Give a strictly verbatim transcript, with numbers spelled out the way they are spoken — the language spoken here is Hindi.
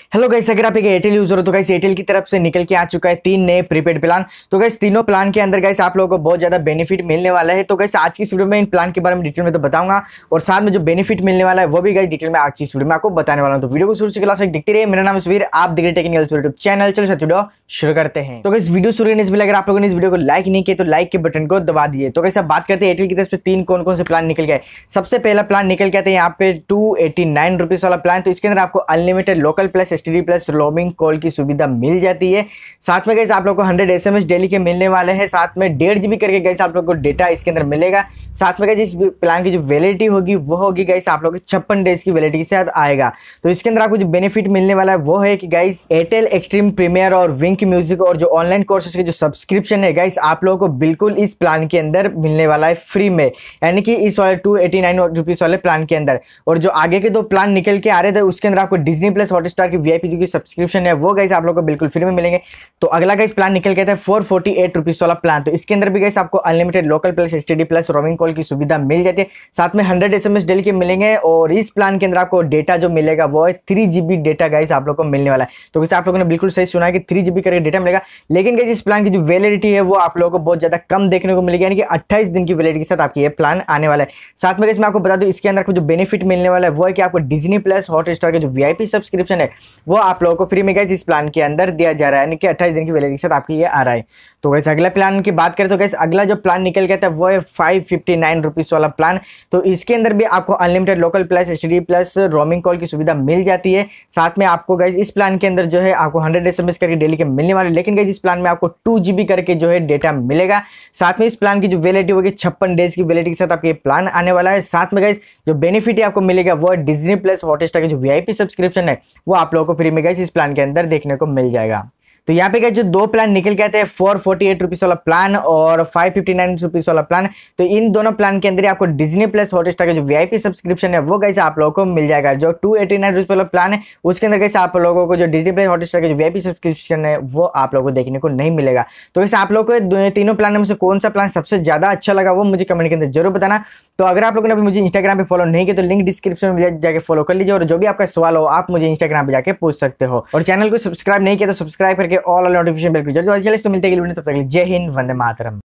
हेलो गाइस, अगर आप एक एयरटेल यूजर हो तो गाइस एयरटेल की तरफ से निकल के आ चुका है तीन नए प्रीपेड प्लान। तो गाइस तीनों प्लान के अंदर गाइस आप लोगों को बहुत ज्यादा बेनिफिट मिलने वाला है। तो गाइस आज की इस वीडियो में इन प्लान के बारे में डिटेल में तो बताऊंगा और साथ में जो बेनिफिट मिलने वाला है वो भी गाइस डिटेल में आज की इस वीडियो में आपको बताने वाला हूं। तो वीडियो को शुरू से क्लास तक देखते रहिए। मेरा नाम है सुबीर, आप देख रहे टेक्निकल यूट्यूब चैनल। चलो वीडियो शुरू करते हैं। तो गाइस वीडियो शुरू करने से पहले अगर आप लोगों ने इस वीडियो को लाइक नहीं किया तो लाइक के बटन को दबा दिए। तो गाइस अब बात करते हैं एयरटेल की तरफ से तीन कौन कौन से प्लान निकल गए। सबसे पहला प्लान निकल के आता है यहाँ पे टू एटी नाइन रुपीज वाला प्लान। तो इसके अंदर आपको unlimited local plus STD plus roaming call की सुविधा मिल जाती है। साथ में गाइस आप लोग को हंड्रेड एसएमएस डेली के मिलने वाले हैं। साथ में डेढ़ जीबी करके गाइस आप लोग को डेटा इसके अंदर मिलेगा। साथ में गाइस इस प्लान की जो वैलिडिटी होगी वो होगी गाइस आप लोग छप्पन डेज की वैलिडिटी के साथ आएगा। तो इसके अंदर आपको जो बेनिफिट मिलने वाला है वो है कि गाइस एयरटेल एक्सट्रीम प्रीमियर और विंक म्यूजिक और जो ऑनलाइन कोर्सेज के जो सब्सक्रिप्शन है गाइस आप लोगों को बिल्कुल इस प्लान के अंदर मिलने वाला है फ्री में, यानी कि इस वाले टू एटी नाइन रुपीज वाले प्लान के अंदर। और जो आगे के दो प्लान निकल के आ रहे थे उसके अंदर आपको डिज्नी प्लस हॉटस्टार की वीआईपी जो की सब्सक्रिप्शन है वो गाइस आप लोग को बिल्कुल फ्री में मिलेंगे। तो अगला गाइस प्लान निकल के था फोर फोर्टी एट रुपीज वाला प्लान। तो इसके अंदर भी गाइस आपको unlimited local plus STD plus roaming call की सुविधा मिल जाती है। साथ में हंड्रेड एसएमएस डेली के मिलेंगे और इस प्लान के अंदर आपको डेटा जो मिलेगा वो है थ्री जीबी डेटा गाइस आप लोग को मिलने वाला है। तो गाइस आप लोगों ने बिल्कुल सही सुना है कि थ्री जीबी करके डेटा मिलेगा। लेकिन गाइस इस प्लान की जो वैलिडिटी है वो आप लोगों को बहुत ज्यादा कम देखने को मिलेगी, यानी कि अट्ठाईस दिन की वैलिडिटी के साथ आपकी ये प्लान आने वाला है। साथ में गाइस मैं आपको बता दूं इसके अंदर आपको जो बेनिफिट मिलने वाला है वो है कि आपको डिज्नी प्लस हॉटस्टार का जो वीआईपी सब्सक्रिप्शन है वो आप लोगों को फ्री में गाइस इस प्लान के अंदर दिया जा रहा है, यानी कि अट्ठाईस दिन की वैलिडिटी के साथ आपकी ये आ रहा है। तो गाइस अगला प्लान की बात करें तो गाइस अगला जो प्लान निकल गया था वो है फाइव फिफ्टी नाइन रुपीज वाला प्लान। तो इसके अंदर भी आपको unlimited local plus STD plus roaming call की सुविधा मिल जाती है। साथ में आपको गाइस इस प्लान के अंदर जो है आपको हंड्रेड एसएमएस करके डेली के मिलने वाले, लेकिन गाइस इस प्लान में आपको टू जीबी करके जो है डेटा मिलेगा। साथ में इस प्लान की जो वैलिडिटी होगी छप्पन डेज की वैलिडिटी के साथ आपके प्लान आने वाला है। साथ में गाइस जो बेनिफिट आपको मिलेगा वो है डिज्नी प्लस हॉटस्टार की जो वीआईपी सब्सक्रिप्शन है वो आप लोगों को फ्री में गाइस इस प्लान के अंदर देखने को मिल जाएगा। तो यहाँ पे गाइस जो दो प्लान निकल के आते हैं फोर फोर्टी एट रुपीज वाला प्लान और फाइव फिफ्टी नाइन रुपीज वाला प्लान। तो इन दोनों प्लान के अंदर आपको डिज्नी प्लस हॉटस्टार का जो वीआईपी सब्सक्रिप्शन है वो गाइस आप लोगों को मिल जाएगा। जो टू एटी नाइन रुपीज वाला प्लान है उसके अंदर गाइस आप लोगों को जो डिज्नी प्लस हॉटस्टार का जो वीआईपी सब्सक्रिप्शन है वो आप लोगों को देखने को नहीं मिलेगा। तो गाइस आप लोगों को तीनों प्लान में से कौन सा प्लान सबसे ज्यादा अच्छा लगा वो मुझे कमेंट के अंदर जरूर बताना। तो अगर आप लोगों ने अभी मुझे इंस्टाग्राम पे फॉलो नहीं किया तो लिंक डिस्क्रिप्शन में जाकर फॉलो कर लीजिए और जो भी आपका सवाल हो आप मुझे इंस्टाग्राम पे जाके पूछ सकते हो। और चैनल को सब्सक्राइब नहीं किया तो सब्सक्राइब करके ऑल नोटिफिकेशन बेल पर जल्दी तो मिलते हैं। जय हिंद, वंदे मातरम।